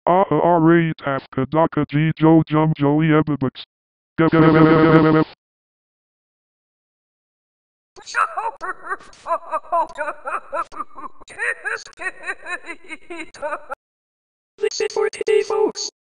Ray tap kadaka G Joe Jum Joey Ebibix. That's it for today, folks.